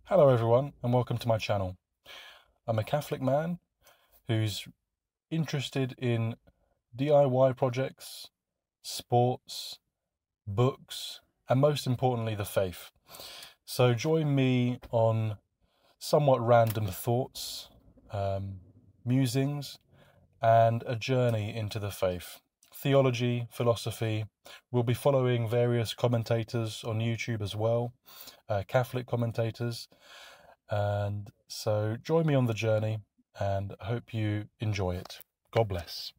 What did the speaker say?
Hello everyone and welcome to my channel. I'm a Catholic man who's interested in DIY projects, sports, books, and most importantly the faith. So join me on somewhat random thoughts, musings, and a journey into the faith. Theology, philosophy. We'll be following various commentators on YouTube as well, Catholic commentators. And so join me on the journey and hope you enjoy it. God bless.